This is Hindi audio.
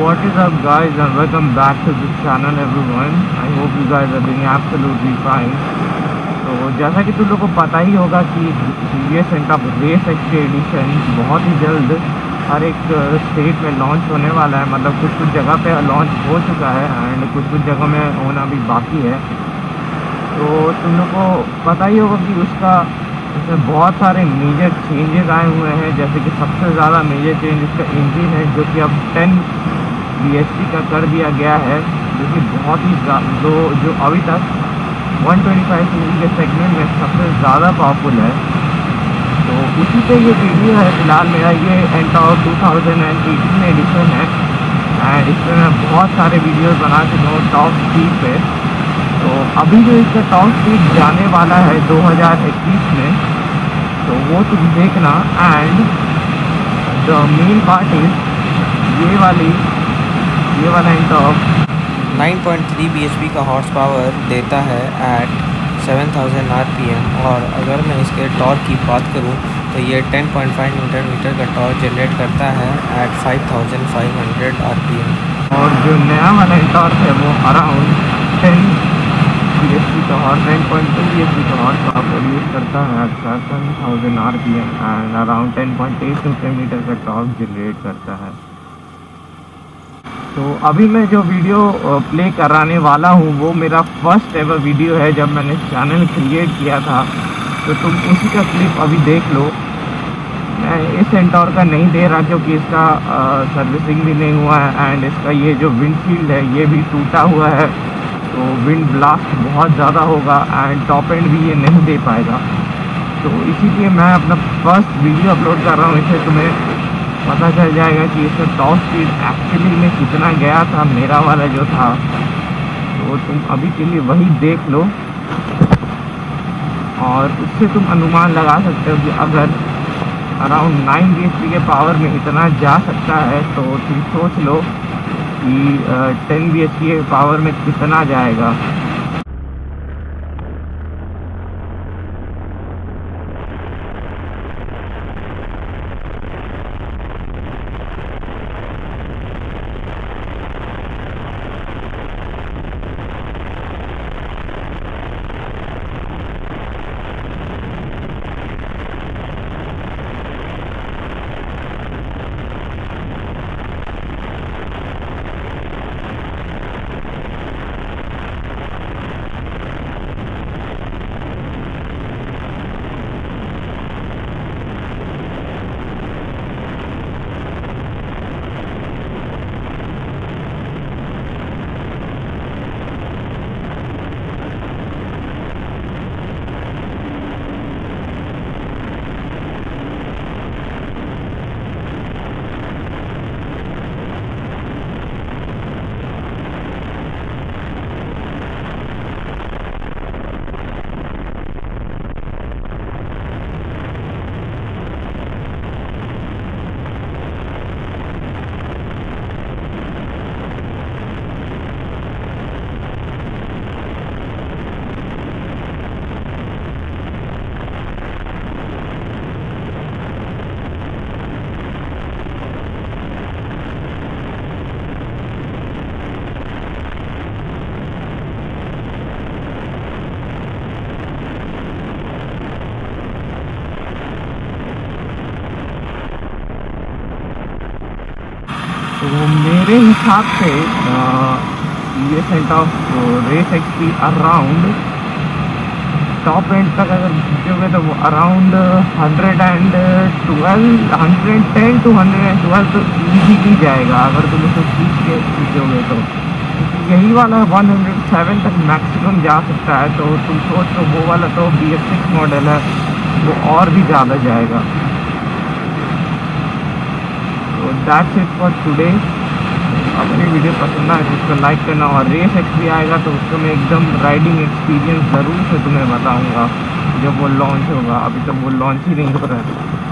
what is up guys, and welcome back to this channel everyone. I hope you guys are doing absolutely fine. तो जैसा कि तुम लोग को पता ही होगा कि TVS Ntorq race XP edition बहुत ही जल्द हर एक स्टेट में लॉन्च होने वाला है। मतलब कुछ जगह पे लॉन्च हो चुका है एंड कुछ जगह में होना भी बाकी है। तो तुम लोग को पता ही होगा कि इसमें बहुत सारे मेजर चेंजेस आए हुए हैं। जैसे कि सबसे ज़्यादा मेजर चेंज इसका इंजन है, जो कि अब 10 bhp का कर दिया गया है, जो कि बहुत ही जो अभी तक 125 cc के सेगमेंट में सबसे ज़्यादा पावरफुल है। तो उसी पे ये वीडियो है फिलहाल मेरा। ये एंटॉप 2018 एडिशन है एंड इसमें मैं बहुत सारे वीडियोस बना चुका हूँ टॉप स्पीड पे। तो अभी जो इसका टॉप स्पीड जाने वाला है 2021 में, तो वो तुम देखना। And the main part is ये वाला एंटॉप 9.3 bhp का हॉर्स पावर देता है एट 7000 rpm। और अगर मैं इसके टॉर्क की बात करूं तो ये 10.5 न्यूटन मीटर का टॉर्क जनरेट करता है एट 5500 rpm। और जो नया वाला एंटॉर्क है वो अराउंड 10 bhp का और 9.2 bhp का हॉर्स पावर प्रोड्यूस करता है at 7000 rpm and around 10.8 newton metre का टॉर्क जनरेट करता है। तो अभी मैं जो वीडियो प्ले कराने वाला हूँ वो मेरा फर्स्ट एवर वीडियो है जब मैंने चैनल क्रिएट किया था। तो तुम उसी का क्लिप अभी देख लो। मैं इस एंटॉर का नहीं दे रहा क्योंकि इसका सर्विसिंग भी नहीं हुआ है एंड इसका ये जो विंडशील्ड है ये भी टूटा हुआ है। तो विंड ब्लास्ट बहुत ज़्यादा होगा एंड टॉप एंड भी ये नहीं दे पाएगा। तो इसीलिए मैं अपना फर्स्ट वीडियो अपलोड कर रहा हूँ। इससे तुम्हें पता चल जाएगा कि इसका टॉप स्पीड एक्चुअली में कितना गया था, मेरा वाला जो था। तो तुम अभी के लिए वही देख लो और उससे तुम अनुमान लगा सकते हो कि अगर अराउंड 9 bhp के पावर में इतना जा सकता है तो तुम सोच लो कि 10 bhp के पावर में कितना जाएगा। तो मेरे हिसाब से ये Ntorq race XP around top end तक अगर खींचोगे तो वो अराउंड 110 to 112 तो ईजीली जाएगा अगर तुम उसको खींचोगे तो। यही वाला 107 तक मैक्सिमम जा सकता है। तो तुम सोच लो वो वाला तो BS6 मॉडल है, वो और भी ज़्यादा जाएगा। तो दैट्स इट फॉर टुडे। अपनी वीडियो पसंद आए तो उसको लाइक करना और रेस एक्सपी आएगा तो उसको मैं एकदम राइडिंग एक्सपीरियंस ज़रूर से तुम्हें बताऊंगा जब वो लॉन्च होगा। अभी तक वो लॉन्च ही नहीं हो रहा है।